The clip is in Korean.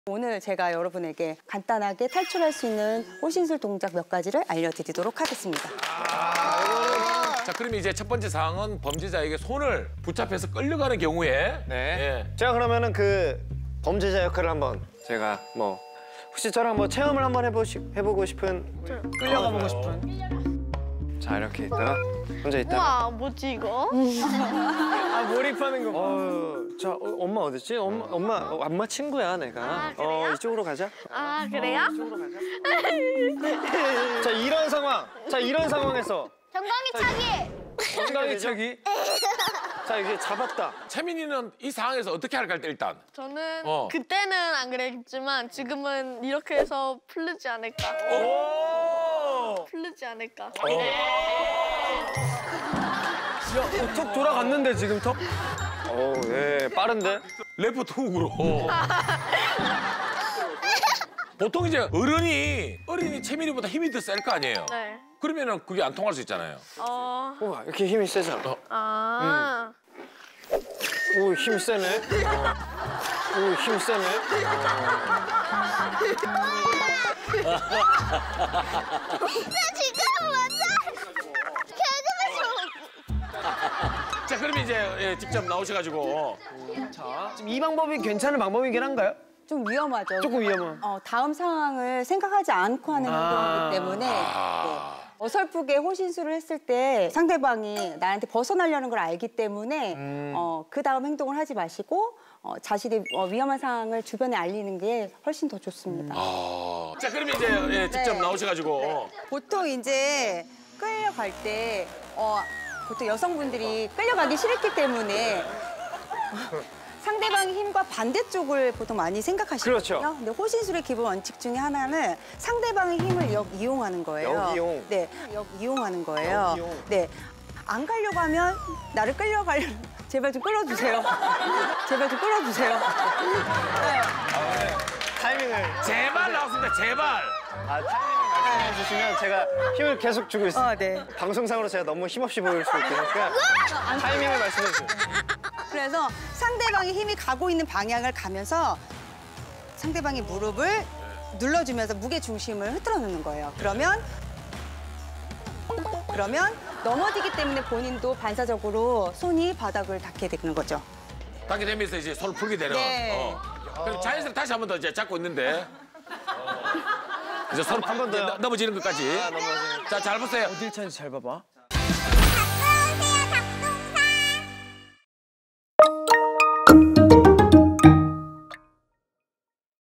오늘 제가 여러분에게 간단하게 탈출할 수 있는 호신술 동작 몇 가지를 알려드리도록 하겠습니다. 자, 그럼 이제 첫 번째 사항은 범죄자에게 손을 붙잡혀서 끌려가는 경우에 네. 제가 그러면은 그 범죄자 역할을 한번 제가 뭐 혹시 저랑 뭐 체험을 한번 해보고 싶은 끌려가보고 싶은. 자 이렇게 있다가 혼자 있다가 우와, 뭐지 이거? 아, 몰입하는 거. 자 엄마 어딨지? 엄마 친구야 내가. 아, 그래요? 이쪽으로 가자. 아, 그래요? 이쪽으로 가자. 자 이런 상황. 자 이런 상황에서 정강이 차기! 정강이 차기. 자 이제 잡았다. 채민이는 이 상황에서 어떻게 할까 일단? 저는 어. 그때는 안 그랬지만 지금은 이렇게 해서 풀리지 않을까. 풀리지 않을까. 턱 돌아갔는데 지금 턱? 예 빠른데? 레프트 훅으로. 보통 이제 어른이 채민이보다 힘이 더 셀 거 아니에요? 네. 그러면은 그게 안 통할 수 있잖아요. 우와 이렇게 힘이 세잖아. 오 힘 세네. 오 힘 세네. 자, 그럼 이제 직접 나오셔가지고. 지금 이 방법이 괜찮은 방법이긴 한가요? 좀 위험하죠. 조금 위험한. 다음 상황을 생각하지 않고 하는 행동이기 때문에 네. 어설프게 호신술을 했을 때 상대방이 나한테 벗어나려는 걸 알기 때문에 그 다음 행동을 하지 마시고 자신의 위험한 상황을 주변에 알리는 게 훨씬 더 좋습니다. 자, 그럼 이제 직접 나오셔가지고. 보통 이제 끌려갈 때 보통 여성분들이 끌려가기 싫기 때문에 상대방의 힘과 반대쪽을 보통 많이 생각하시거든요. 그렇죠. 근데 호신술의 기본 원칙 중에 하나는 상대방의 힘을 역이용하는 거예요. 역이용. 네, 역이용하는 거예요. 역이용. 네, 안 가려고 하면 나를 제발 좀 끌어주세요. 제발 좀 끌어주세요. 타이밍을 제발 나왔습니다, 제발. 타이밍을 말씀해 주시면 제가 힘을 계속 주고 있어요. 네. 방송상으로 제가 너무 힘없이 보일 수 있으니까 타이밍을 말씀해 주세요. 그래서 상대방의 힘이 가고 있는 방향을 가면서 상대방의 무릎을 눌러주면서 무게 중심을 흐트러 놓는 거예요. 그러면 넘어지기 때문에 본인도 반사적으로 손이 바닥을 닿게 되는 거죠. 닿게 되면서 이제 손을 풀게 되는. 네. 그럼 자연스럽게 다시 한 번 더 이제 잡고 있는데. 이제 손을 한번 더요. 넘어지는 것까지. 넘어지는. 자, 잘 보세요. 어딜 차는지 잘 봐봐.